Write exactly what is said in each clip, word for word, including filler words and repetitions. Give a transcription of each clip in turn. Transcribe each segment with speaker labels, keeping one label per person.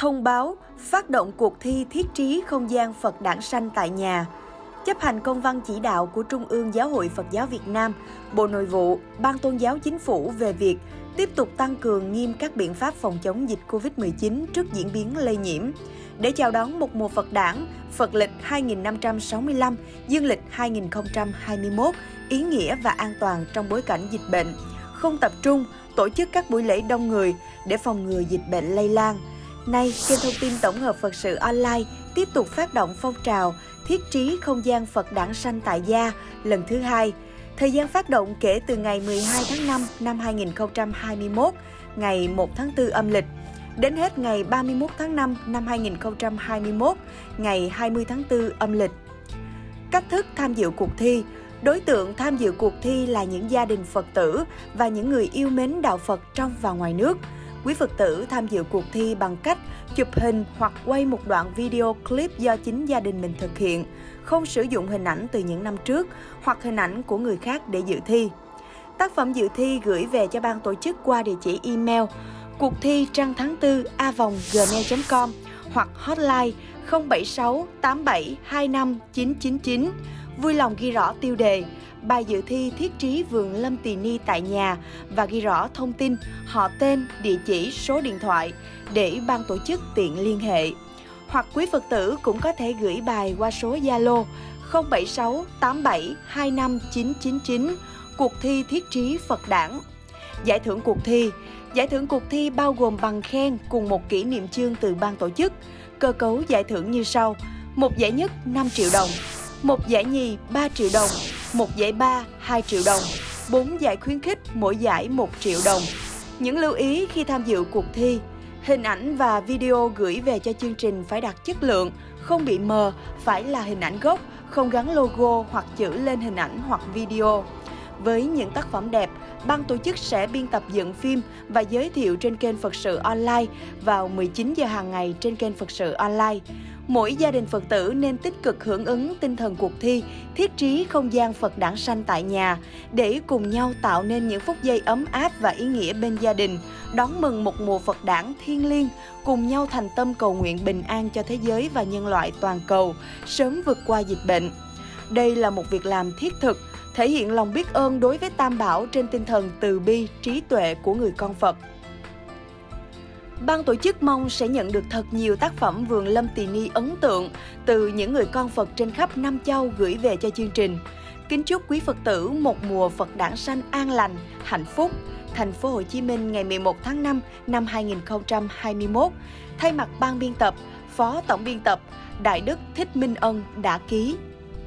Speaker 1: Thông báo phát động cuộc thi thiết trí không gian Phật đản sanh tại nhà. Chấp hành công văn chỉ đạo của Trung ương Giáo hội Phật giáo Việt Nam, Bộ Nội vụ, Ban Tôn giáo Chính phủ về việc tiếp tục tăng cường nghiêm các biện pháp phòng chống dịch Covid mười chín trước diễn biến lây nhiễm, để chào đón một mùa Phật đản, Phật lịch hai nghìn năm trăm sáu mươi lăm, Dương lịch hai nghìn không trăm hai mươi mốt, ý nghĩa và an toàn trong bối cảnh dịch bệnh, không tập trung, tổ chức các buổi lễ đông người để phòng ngừa dịch bệnh lây lan. Nay, kênh thông tin tổng hợp Phật sự online tiếp tục phát động phong trào thiết trí không gian Phật đản sanh tại gia lần thứ hai. Thời gian phát động kể từ ngày mười hai tháng năm năm hai nghìn không trăm hai mươi mốt, ngày một tháng tư âm lịch, đến hết ngày ba mươi mốt tháng năm năm hai nghìn không trăm hai mươi mốt, ngày hai mươi tháng tư âm lịch. Cách thức tham dự cuộc thi. Đối tượng tham dự cuộc thi là những gia đình Phật tử và những người yêu mến đạo Phật trong và ngoài nước. Quý Phật tử tham dự cuộc thi bằng cách chụp hình hoặc quay một đoạn video clip do chính gia đình mình thực hiện, không sử dụng hình ảnh từ những năm trước hoặc hình ảnh của người khác để dự thi. Tác phẩm dự thi gửi về cho ban tổ chức qua địa chỉ email cuộc thi trăng tháng tư a vòng gmail chấm com hoặc hotline không bảy sáu tám bảy hai năm chín chín chín. Vui lòng ghi rõ tiêu đề, bài dự thi thiết trí vườn Lâm Tỳ Ni tại nhà và ghi rõ thông tin, họ tên, địa chỉ, số điện thoại để ban tổ chức tiện liên hệ. Hoặc quý Phật tử cũng có thể gửi bài qua số Zalo không bảy sáu tám bảy hai năm chín chín chín, cuộc thi thiết trí Phật đản. Giải thưởng cuộc thi. Giải thưởng cuộc thi bao gồm bằng khen cùng một kỷ niệm chương từ ban tổ chức. Cơ cấu giải thưởng như sau: một giải nhất năm triệu đồng, một giải nhì ba triệu đồng, một giải ba hai triệu đồng, bốn giải khuyến khích mỗi giải một triệu đồng. Những lưu ý khi tham dự cuộc thi: hình ảnh và video gửi về cho chương trình phải đạt chất lượng, không bị mờ, phải là hình ảnh gốc, không gắn logo hoặc chữ lên hình ảnh hoặc video. Với những tác phẩm đẹp, ban tổ chức sẽ biên tập dựng phim và giới thiệu trên kênh Phật sự online vào mười chín giờ hàng ngày trên kênh Phật sự online. Mỗi gia đình Phật tử nên tích cực hưởng ứng tinh thần cuộc thi thiết trí không gian Phật đản sanh tại nhà để cùng nhau tạo nên những phút giây ấm áp và ý nghĩa bên gia đình, đón mừng một mùa Phật đản thiêng liêng, cùng nhau thành tâm cầu nguyện bình an cho thế giới và nhân loại toàn cầu, sớm vượt qua dịch bệnh. Đây là một việc làm thiết thực, thể hiện lòng biết ơn đối với Tam Bảo trên tinh thần từ bi, trí tuệ của người con Phật. Ban tổ chức mong sẽ nhận được thật nhiều tác phẩm vườn Lâm Tỳ Ni ấn tượng từ những người con Phật trên khắp năm châu gửi về cho chương trình. Kính chúc quý Phật tử một mùa Phật đản sanh an lành, hạnh phúc. Thành phố Hồ Chí Minh ngày mười một tháng năm năm hai nghìn không trăm hai mươi mốt. Thay mặt ban biên tập, Phó Tổng biên tập Đại đức Thích Minh Ân đã ký.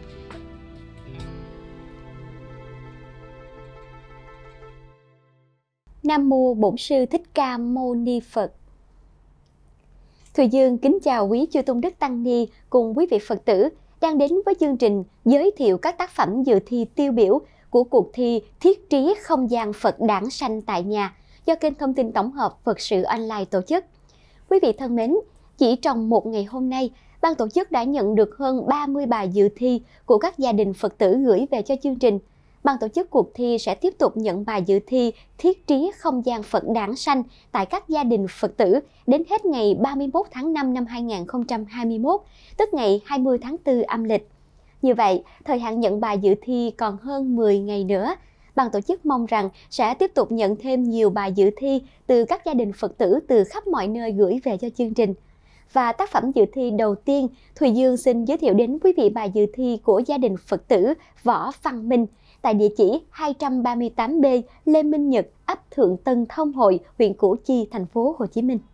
Speaker 2: Nam Mô Bổn Sư Thích Ca Mâu Ni Phật. Thùy Dương kính chào quý chư tôn đức tăng ni cùng quý vị Phật tử đang đến với chương trình giới thiệu các tác phẩm dự thi tiêu biểu của cuộc thi thiết trí không gian Phật đản sanh tại nhà do kênh thông tin tổng hợp Phật sự online tổ chức. Quý vị thân mến, chỉ trong một ngày hôm nay, ban tổ chức đã nhận được hơn ba mươi bài dự thi của các gia đình Phật tử gửi về cho chương trình. Ban tổ chức cuộc thi sẽ tiếp tục nhận bài dự thi thiết trí không gian Phật đản sanh tại các gia đình Phật tử đến hết ngày ba mươi mốt tháng năm năm hai nghìn không trăm hai mươi mốt, tức ngày hai mươi tháng tư âm lịch. Như vậy, thời hạn nhận bài dự thi còn hơn mười ngày nữa. Ban tổ chức mong rằng sẽ tiếp tục nhận thêm nhiều bài dự thi từ các gia đình Phật tử từ khắp mọi nơi gửi về cho chương trình. Và tác phẩm dự thi đầu tiên, Thùy Dương xin giới thiệu đến quý vị bài dự thi của gia đình Phật tử Võ Văn Minh tại địa chỉ hai trăm ba mươi tám B Lê Minh Nhật, ấp Thượng Tân Thông Hội, huyện Củ Chi, thành phố Hồ Chí Minh.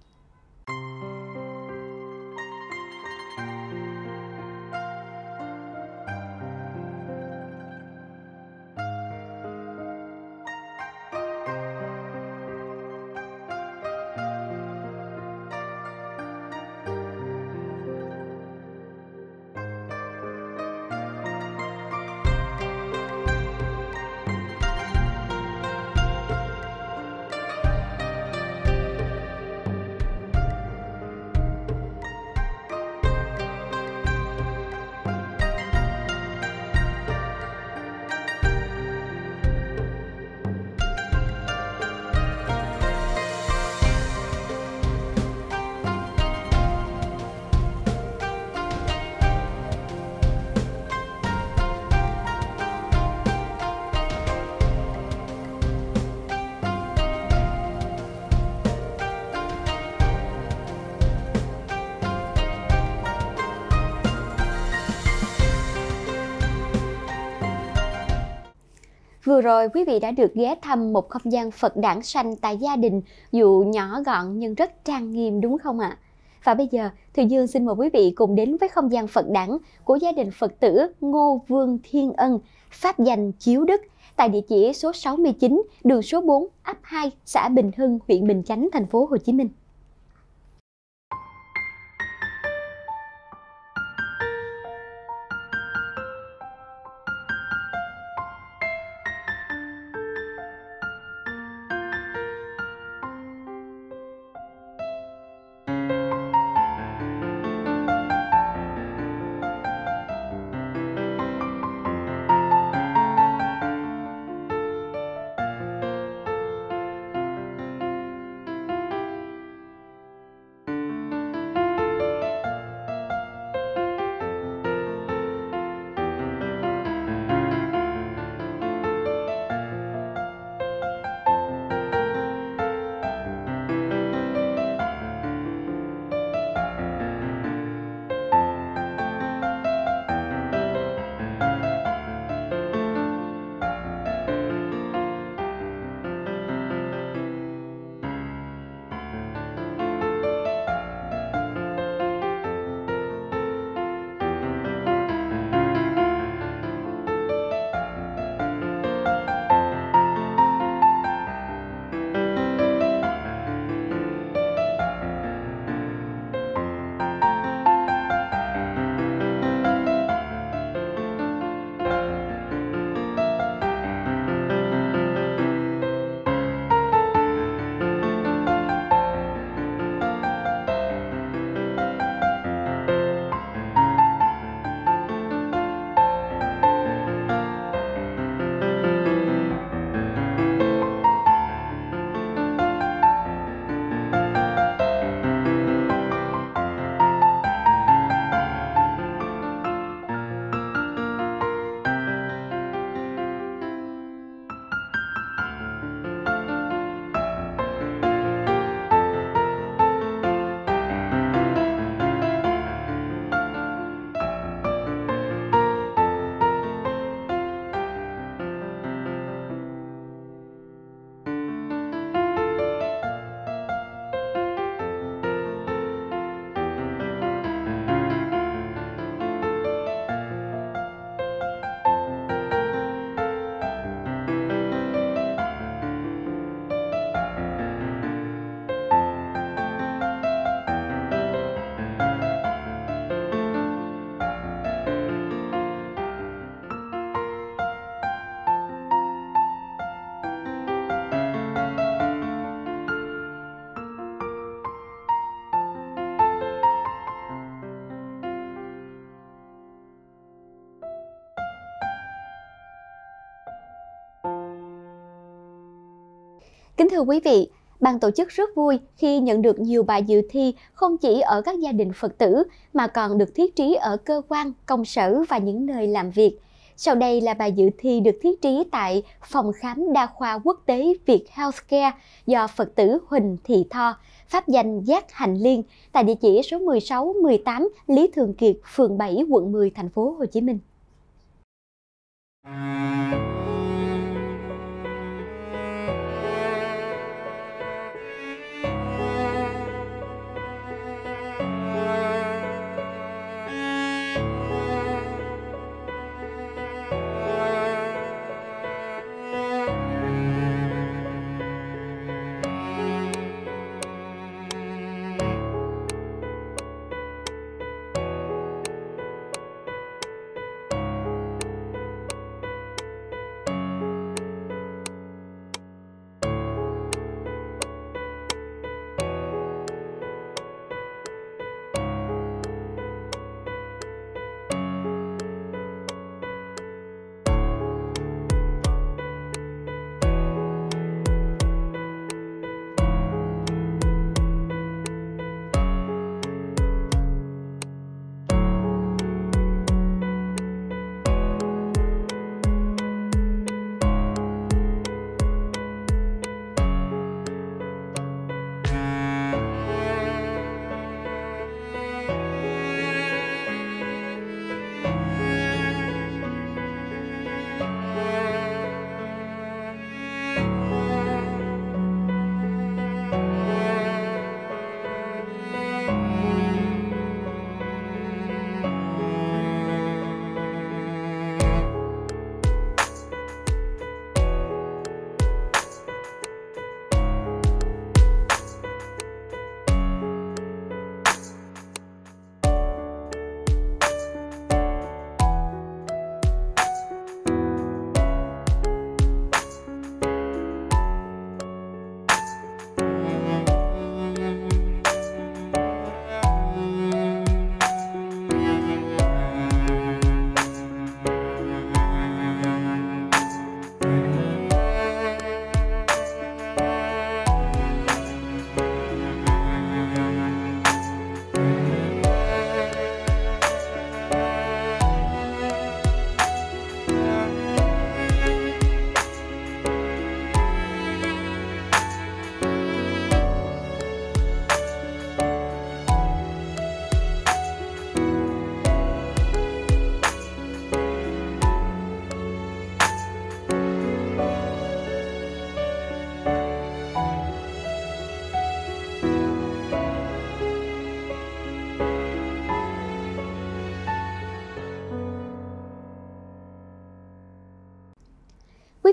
Speaker 2: Vừa rồi quý vị đã được ghé thăm một không gian Phật đản sanh tại gia đình, dù nhỏ gọn nhưng rất trang nghiêm đúng không ạ? Và bây giờ, Thùy Dương xin mời quý vị cùng đến với không gian Phật đản của gia đình Phật tử Ngô Vương Thiên Ân, pháp danh Chiếu Đức, tại địa chỉ số sáu mươi chín, đường số bốn, ấp hai, xã Bình Hưng, huyện Bình Chánh, thành phố Hồ Chí Minh. Kính thưa quý vị, ban tổ chức rất vui khi nhận được nhiều bài dự thi không chỉ ở các gia đình Phật tử mà còn được thiết trí ở cơ quan, công sở và những nơi làm việc. Sau đây là bài dự thi được thiết trí tại Phòng khám đa khoa quốc tế Việt Healthcare do Phật tử Huỳnh Thị Tho, pháp danh Giác Hành Liên, tại địa chỉ số mười sáu mười tám Lý Thường Kiệt, phường bảy, quận mười, thành phố Hồ Chí Minh.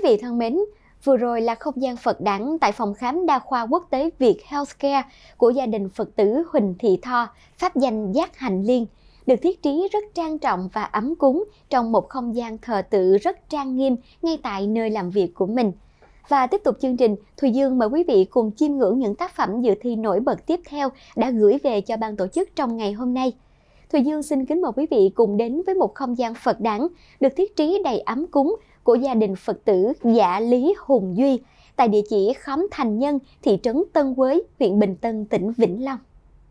Speaker 2: Quý vị thân mến, vừa rồi là không gian Phật đản tại phòng khám đa khoa quốc tế Việt Healthcare của gia đình Phật tử Huỳnh Thị Tho, pháp danh Giác Hạnh Liên, được thiết trí rất trang trọng và ấm cúng trong một không gian thờ tự rất trang nghiêm ngay tại nơi làm việc của mình. Và tiếp tục chương trình, Thùy Dương mời quý vị cùng chiêm ngưỡng những tác phẩm dự thi nổi bật tiếp theo đã gửi về cho ban tổ chức trong ngày hôm nay. Thùy Dương xin kính mời quý vị cùng đến với một không gian Phật đản được thiết trí đầy ấm cúng của gia đình Phật tử Dạ Lý Hùng Duy tại địa chỉ khóm Thành Nhân, thị trấn Tân Quới, huyện Bình Tân, tỉnh Vĩnh Long.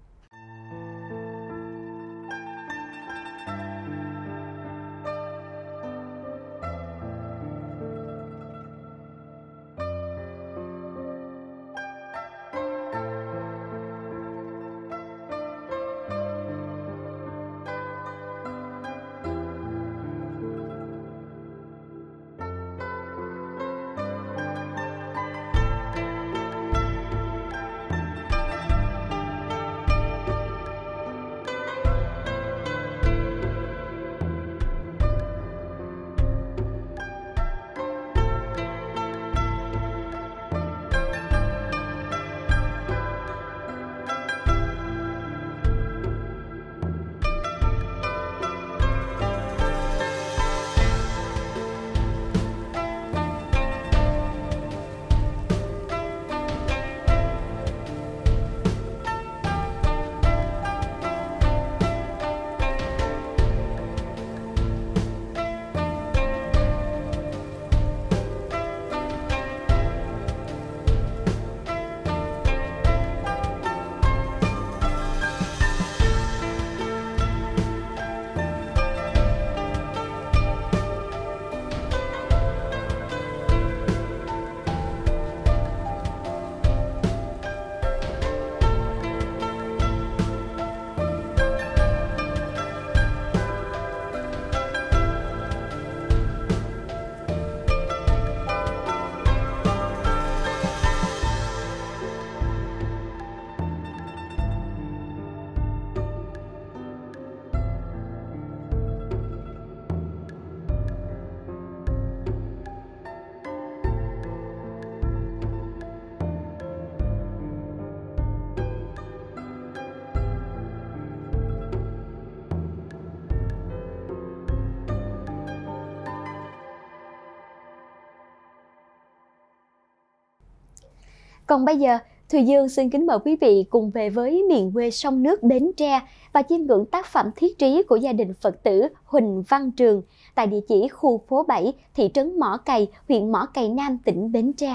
Speaker 2: Còn bây giờ, Thùy Dương xin kính mời quý vị cùng về với miền quê sông nước Bến Tre và chiêm ngưỡng tác phẩm thiết trí của gia đình Phật tử Huỳnh Văn Trường tại địa chỉ khu phố bảy, thị trấn Mỏ Cày, huyện Mỏ Cày Nam, tỉnh Bến Tre.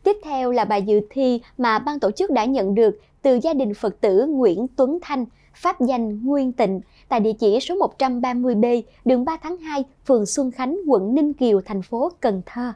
Speaker 2: Tiếp theo là bài dự thi mà ban tổ chức đã nhận được từ gia đình Phật tử Nguyễn Tuấn Thanh, pháp danh Nguyên Tịnh, tại địa chỉ số một trăm ba mươi B, đường ba tháng hai, phường Xuân Khánh, quận Ninh Kiều, thành phố Cần Thơ.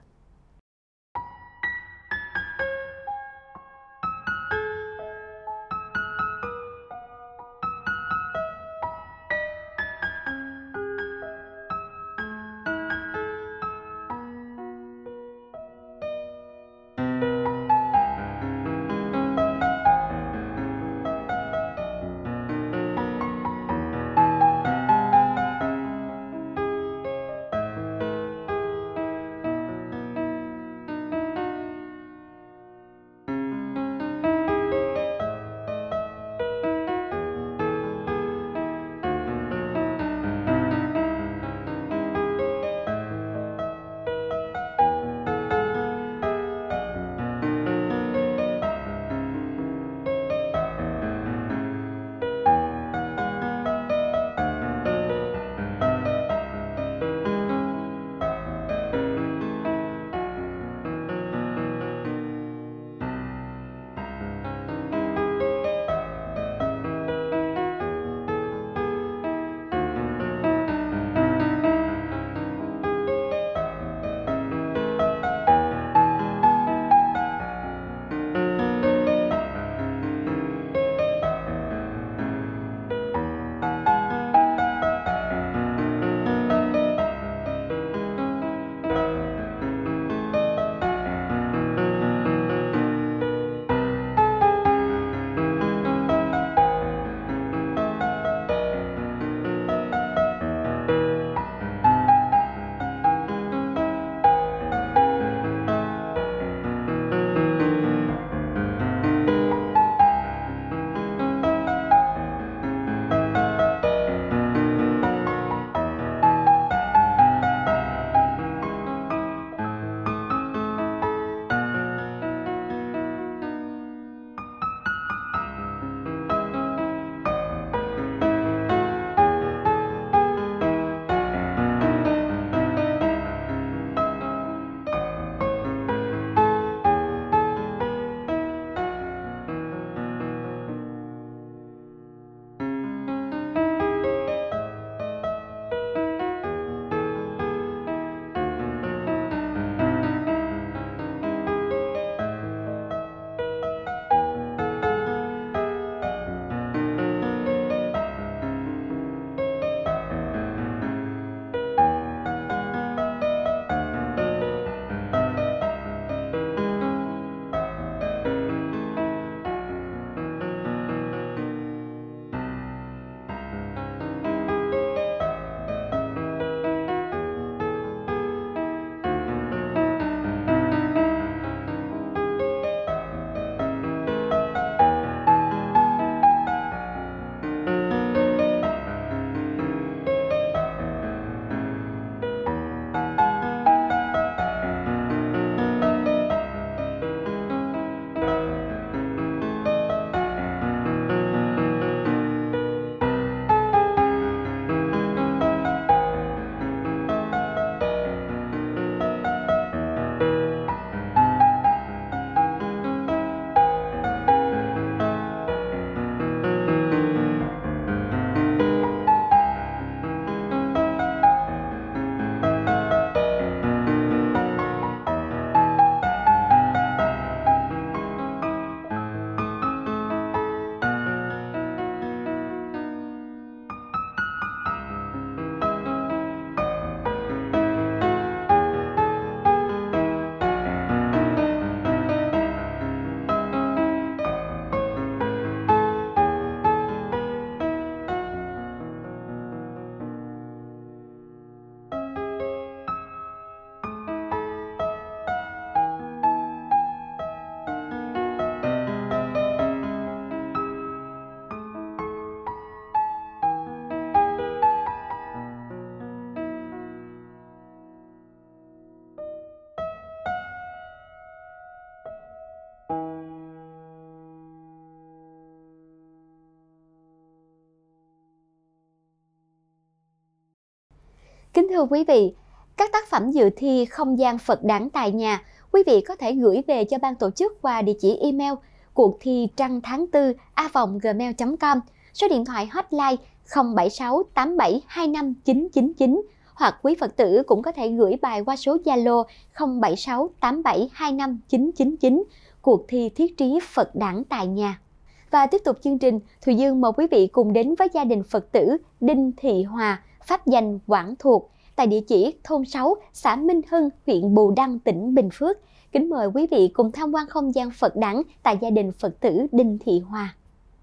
Speaker 2: Kính thưa quý vị, các tác phẩm dự thi không gian Phật đản tại nhà, quý vị có thể gửi về cho ban tổ chức qua địa chỉ email cuộc thi trăng tháng tư a vòng gmail chấm com, số điện thoại hotline không bảy sáu tám bảy hai năm chín chín chín, hoặc quý Phật tử cũng có thể gửi bài qua số Zalo không bảy sáu tám bảy hai năm chín chín chín, cuộc thi thiết trí Phật đản tại nhà. Và tiếp tục chương trình, Thùy Dương mời quý vị cùng đến với gia đình Phật tử Đinh Thị Hòa, pháp danh Quảng Thuộc, tại địa chỉ thôn sáu, xã Minh Hưng, huyện Bù Đăng, tỉnh Bình Phước. Kính mời quý vị cùng tham quan không gian Phật đản tại gia đình Phật tử Đinh Thị Hòa.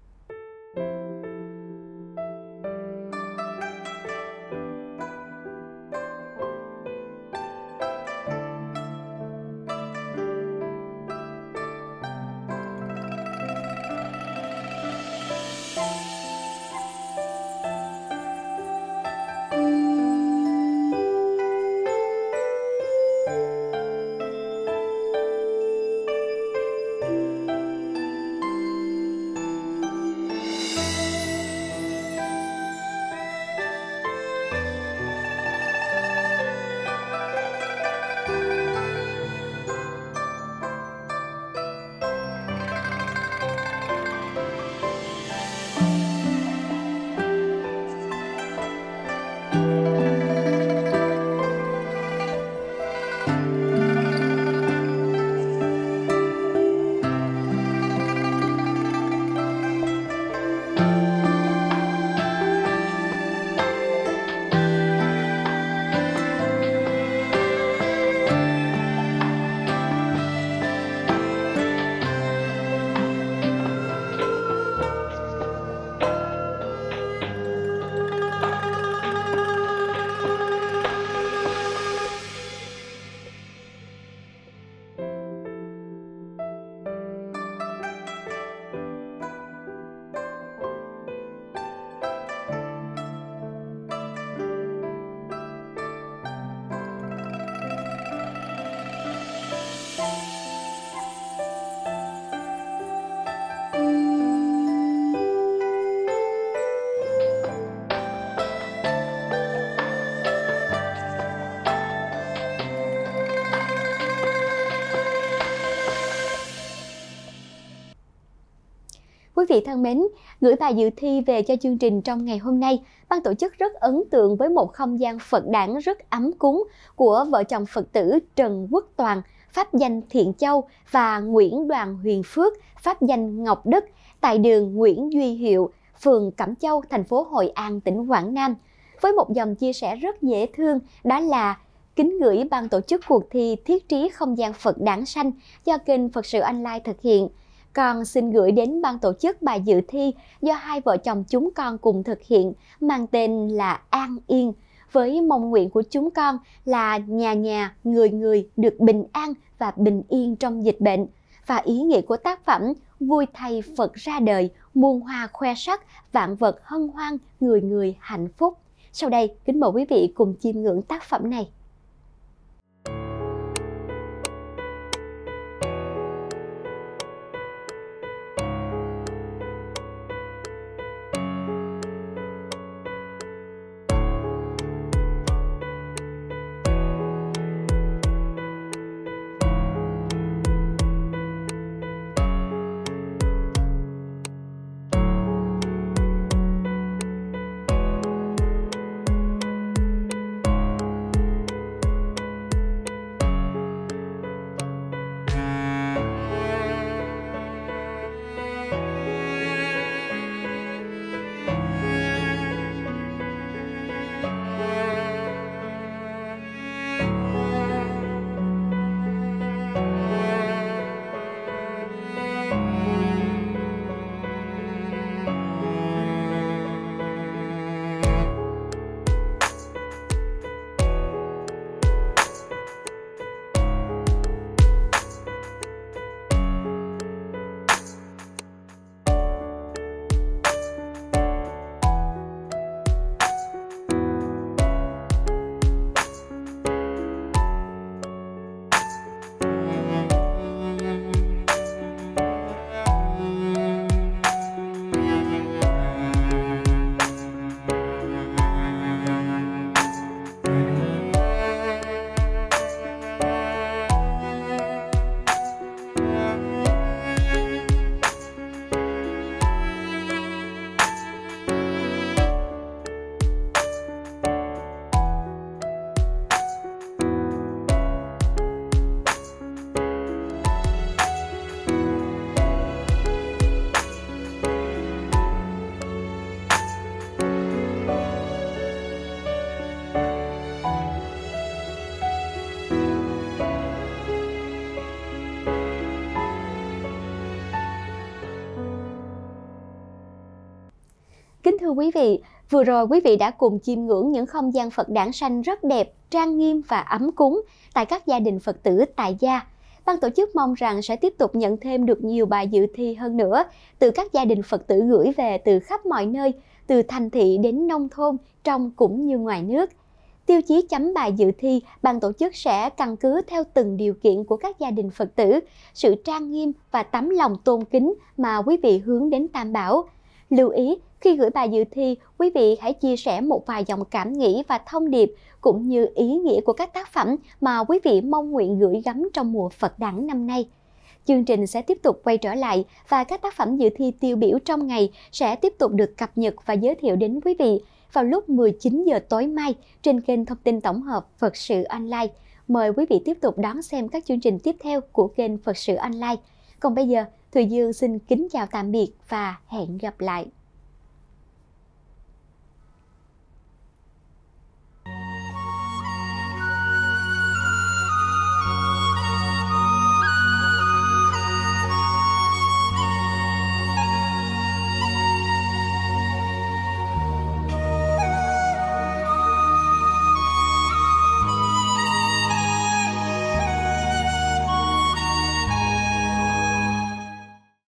Speaker 2: Quý vị thân mến, gửi bài dự thi về cho chương trình trong ngày hôm nay, ban tổ chức rất ấn tượng với một không gian Phật đản rất ấm cúng của vợ chồng Phật tử Trần Quốc Toàn, pháp danh Thiện Châu, và Nguyễn Đoàn Huyền Phước, pháp danh Ngọc Đức, tại đường Nguyễn Duy Hiệu, phường Cẩm Châu, thành phố Hội An, tỉnh Quảng Nam. Với một dòng chia sẻ rất dễ thương, đó là: kính gửi ban tổ chức cuộc thi thiết trí không gian Phật đản xanh do kênh Phật sự Online thực hiện. Con xin gửi đến ban tổ chức bài dự thi do hai vợ chồng chúng con cùng thực hiện, mang tên là An Yên, với mong nguyện của chúng con là nhà nhà, người người được bình an và bình yên trong dịch bệnh. Và ý nghĩa của tác phẩm: vui thay Phật ra đời, muôn hoa khoe sắc, vạn vật hân hoan, người người hạnh phúc. Sau đây, kính mời quý vị cùng chiêm ngưỡng tác phẩm này. Kính thưa quý vị, vừa rồi quý vị đã cùng chiêm ngưỡng những không gian Phật đản sanh rất đẹp, trang nghiêm và ấm cúng tại các gia đình Phật tử tại gia. Ban tổ chức mong rằng sẽ tiếp tục nhận thêm được nhiều bài dự thi hơn nữa từ các gia đình Phật tử gửi về từ khắp mọi nơi, từ thành thị đến nông thôn, trong cũng như ngoài nước. Tiêu chí chấm bài dự thi, ban tổ chức sẽ căn cứ theo từng điều kiện của các gia đình Phật tử, sự trang nghiêm và tấm lòng tôn kính mà quý vị hướng đến Tam Bảo. Lưu ý, khi gửi bài dự thi, quý vị hãy chia sẻ một vài dòng cảm nghĩ và thông điệp cũng như ý nghĩa của các tác phẩm mà quý vị mong nguyện gửi gắm trong mùa Phật đản năm nay. Chương trình sẽ tiếp tục quay trở lại và các tác phẩm dự thi tiêu biểu trong ngày sẽ tiếp tục được cập nhật và giới thiệu đến quý vị vào lúc mười chín giờ tối mai trên kênh thông tin tổng hợp Phật sự Online. Mời quý vị tiếp tục đón xem các chương trình tiếp theo của kênh Phật sự Online. Còn bây giờ, Thùy Dương xin kính chào tạm biệt và hẹn gặp lại.